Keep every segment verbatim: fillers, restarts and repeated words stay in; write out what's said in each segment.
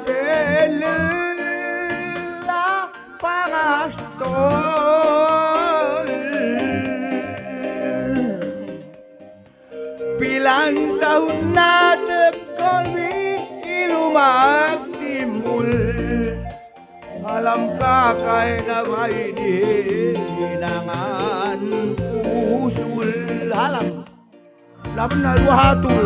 Bella pangastol Pilang tahun na kami ilumak timbul Alam kakay na may dinangan usul Halam Laban na luhatul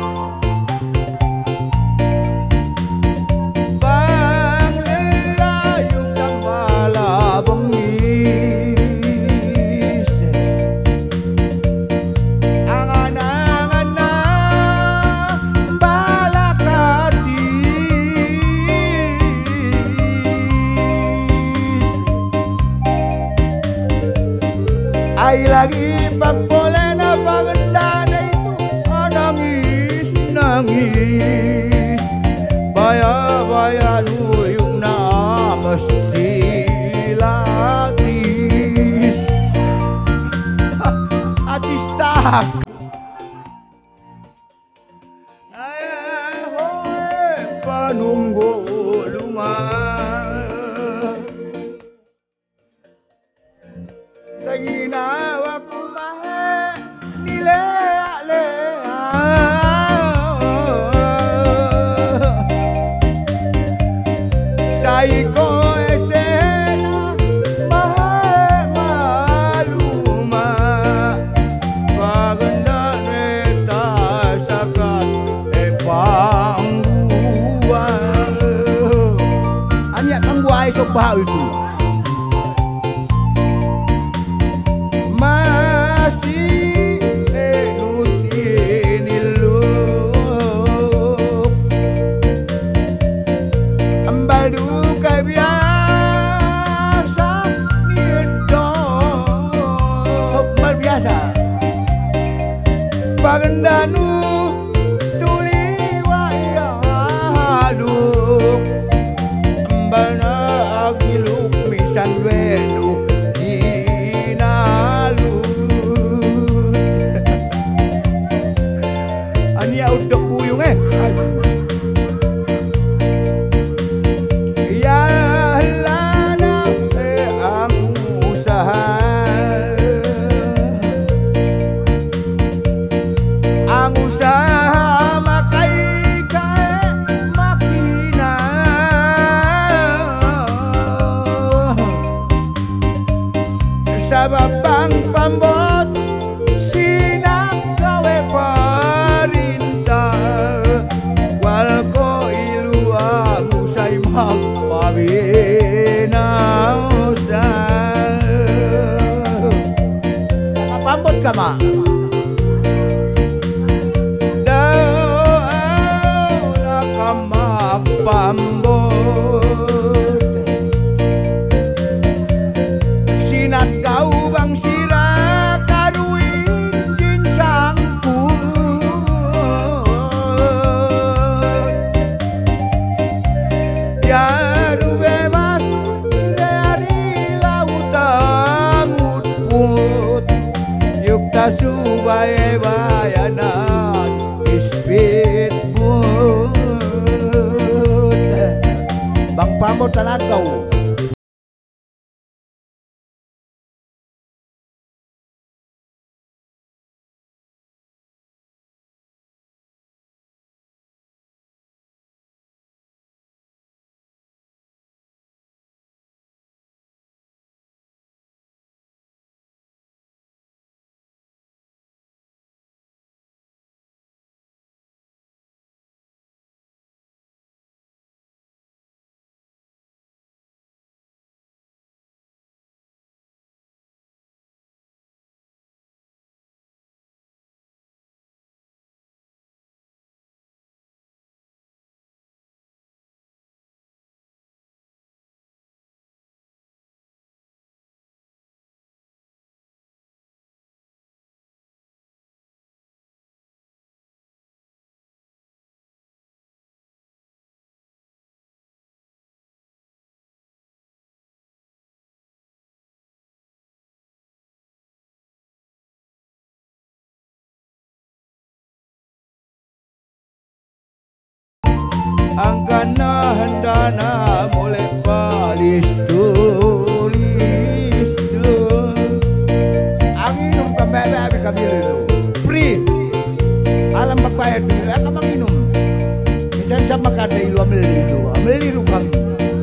Ay lagi pagpole na paganda na ito ah, nangis, nangis Baya-baya nuyong na masilatis Atis tak Ay ahoy panunggo lumah Ginawa ko lahat nilea-lea Sa iko esena mahe-maluma Paganda neta sakat e pangguan Anya kang buhay sa bahal itu Masih enutin iluk Ambadu kabiasa Nidok Malbiasa Pagandanu tuliwa ya haluk Ambana agiluk misan wenu Ania udah puyung eh Ya lana eh ang usaha Ang usaha makai kae makina Sabab bang pambot sinak gawe Walko ilu ang usay magpabinausa Nakapambot ka ma? Daw nakamagpambot Sinagaw bang sira karuin ginsang Yaru bebas dari lautan mut-mut Yukta subay bayanan speedboat Bang pamot talagaw na mulai palis tulis tuh ang inom ka bebe kami lilo free alam magbayad dulu ya ka manginom minsan sa Makati ilo amelilo amelilo kami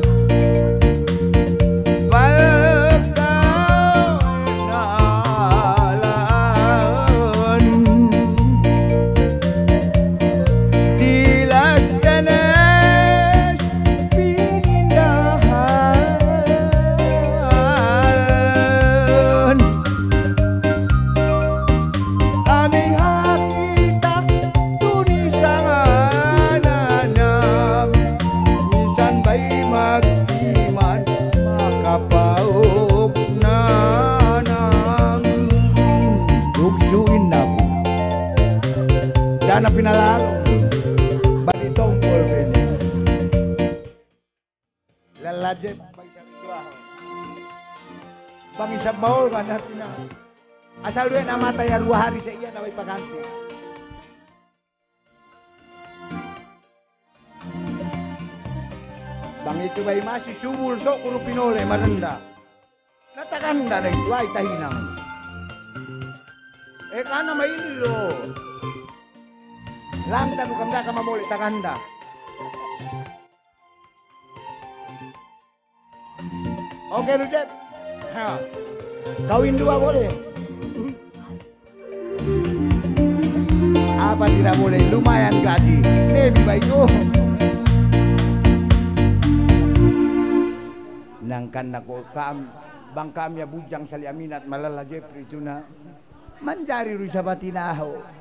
na pinalalo balitong polven lalajet bang isang dua bang isang baul kan natin na asal duwe namatay dua hari sa iya na may pagkanti bang itu bay masih sumul so kuno pinole marenda natakanda na ito ay tahinang eh kana maini lo lang tanu kamda ka mamuli takanda oke Rujet ha kawin dua boleh apa tidak boleh lumayan gaji lebih baik tuh nangkan nako kam bang kami bujang sali aminat malala Jeffrey tuna mencari rusabatina ho